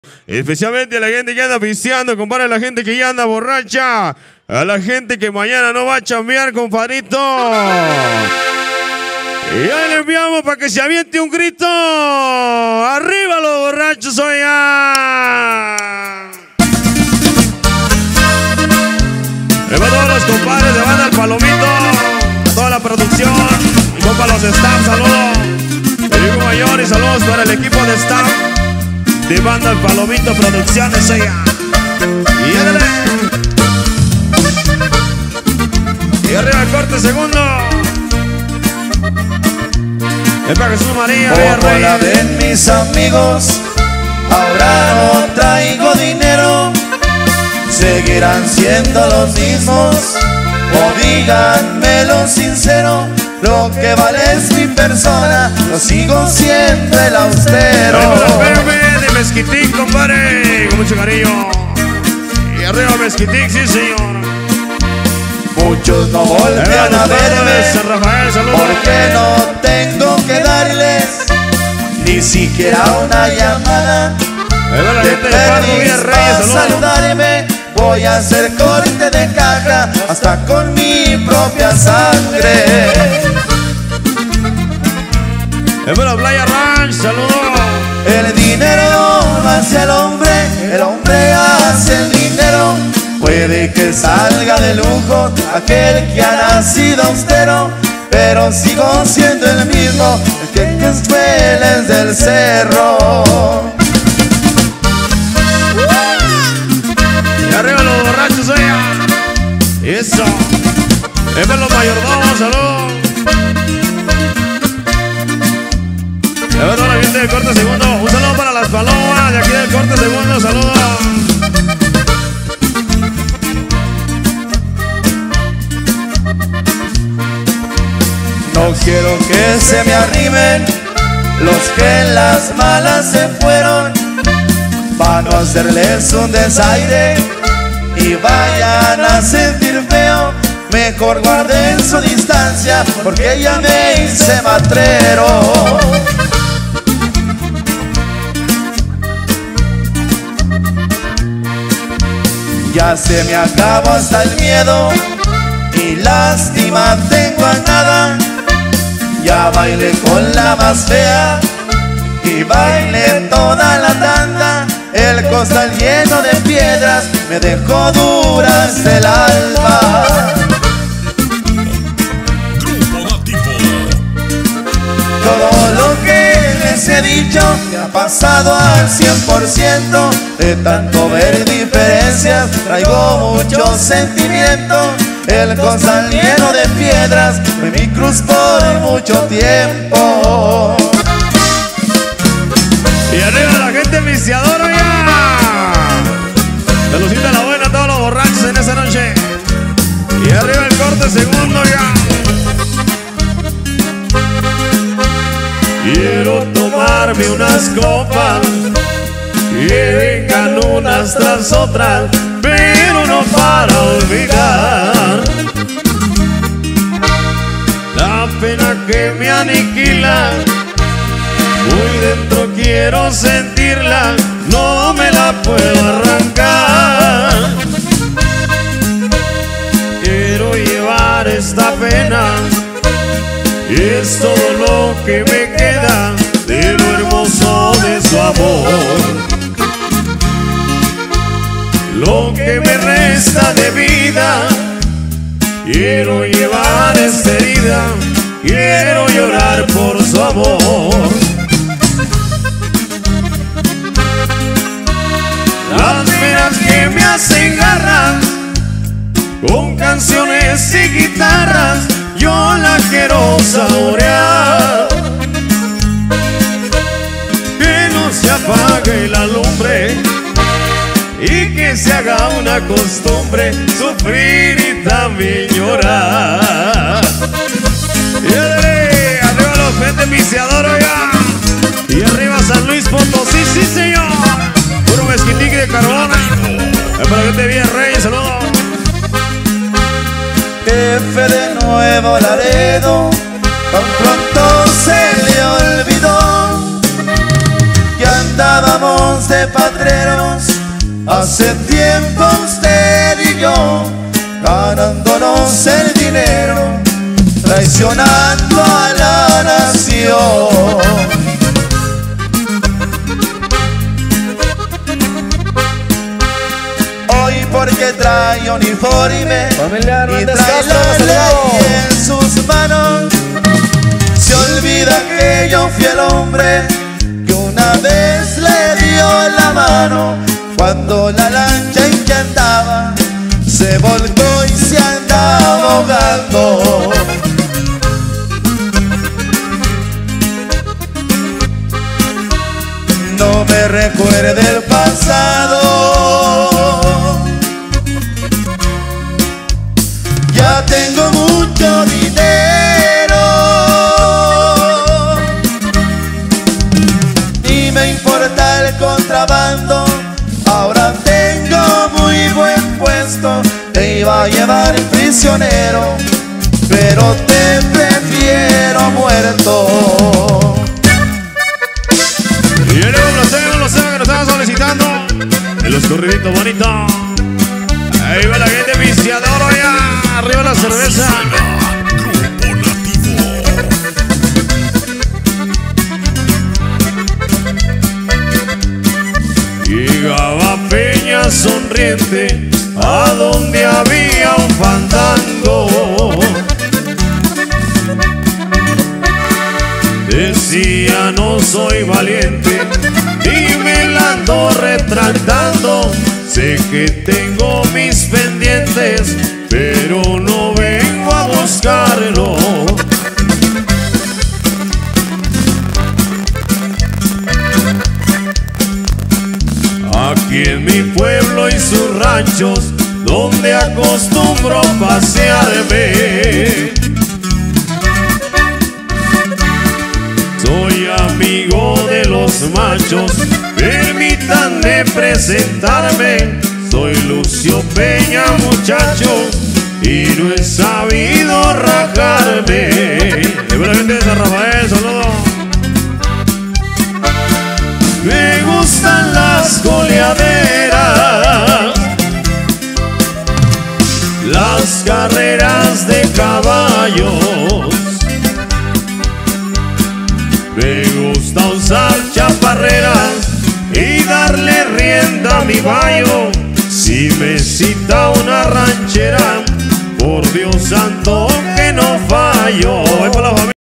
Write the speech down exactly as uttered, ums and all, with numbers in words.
Especialmente a la gente que anda pisteando, compadre, a la gente que ya anda borracha, a la gente que mañana no va a chambear, compadrito. Y ahí le enviamos para que se aviente un grito. ¡Arriba los borrachos, oigan! Le va a todos los compadres de Banda El Palomito, a toda la producción, y compa los staff, saludos. El hijo mayor y saludos para el equipo de staff de Banda El Palomito Producciones, oigan. Y ándale. Y arriba el corte segundo. Es para Jesús María. Como la ven mis amigos, ahora no traigo dinero. Seguirán siendo los mismos, o díganmelo sincero. Lo que vale es mi persona, lo sigo siendo el austero. Espérame, de Mezquitín, compadre, con mucho cariño. Y arriba Mezquitín, sí señor. Muchos no volverán a verme, Rafael, porque no tengo que darles ni siquiera una llamada. De permiso para saludarme, voy a hacer corte de caja hasta con mi propia sangre. Es para Playa Ranch, saludos. El dinero no hace al hombre, el hombre hace el dinero. Puede que salga de lujo aquel que ha nacido austero, pero sigo siendo el mismo, el que, que suele del cerro. Y arriba los borrachos, oigan. Eso. Es para los mayordomos, saludos. Es para toda la gente del corte segundo. Un saludo para las palomas de aquí del corte segundo, saludos. No quiero que se me arrimen los que en las malas se fueron, para no hacerles un desaire y vayan a sentir feo. Mejor guarden su distancia, porque ya me hice matrero. Ya se me acabó hasta el miedo y lástima tengo a nada. Ya bailé con la más fea y bailé toda la tanda. El costal lleno de piedras me dejó duras el alma. Todo lo que les he dicho me ha pasado al cien por ciento. De tanto ver diferencias traigo mucho sentimiento. El costal lleno de piedras fue mi cruz por mucho tiempo. Y arriba la gente viciadora ya. Saludcita a la buena a todos los borrachos en esa noche. Y arriba el corte segundo ya. Quiero tomarme unas copas y vengan unas tras otras, pero no para olvidar la pena que me aniquila. Muy dentro quiero sentirla, no me la puedo arrancar. Quiero llevar esta pena, y es todo lo que me queda de lo hermoso de su amor. Lo que me resta de vida, quiero llevar esta herida, quiero llorar por su amor. Las penas que me hacen garras, con canciones y guitarras, yo la quiero saborear. Que no se apague la lumbre y que se haga una costumbre sufrir y también llorar. Y arriba los gente viciadores ya. Y arriba San Luis Potosí, sí señor. Puro mezquitique de carbona. Espero que te bien, Reyes, saludos. Jefe de Nuevo Laredo, tan pronto se le olvidó que andaba andábamos de patreros hace tiempo usted y yo, ganándonos el dinero, traicionando a la nación. Hoy porque trae uniforme Familiar, y no trae la ley en sus manos, se olvida que yo fui el hombre que una vez le dio la mano cuando la lancha en que andaba se volcó y se andaba ahogando. No me recuerde el pasado, ya tengo mucho dinero y me importa el contrabando. Ahora tengo muy buen puesto, te iba a llevar prisionero, pero te prefiero muerto. Y el los temas, los temas que nos estaban solicitando en los corriditos bonitos. Ahí va la gente viciadora ya, arriba la cerveza. Llegaba Peña sonriente a donde había un fandango. Decía no soy valiente y me la ando retractando. Sé que tengo mis pendientes, pero no vengo a buscarlo. Aquí en mi pueblo y sus ranchos, donde acostumbro pasearme, soy amigo de los machos, permítanme presentarme. Soy Lucio Peña, muchachos, y no he sabido rajarme. De buena gente de San Rafael, saludos. Me gustan las goleaderas, las carreras de caballos. Me gusta usar chaparreras y darle rienda a mi bayo. Si me cita una ranchera, por Dios santo que no fallo.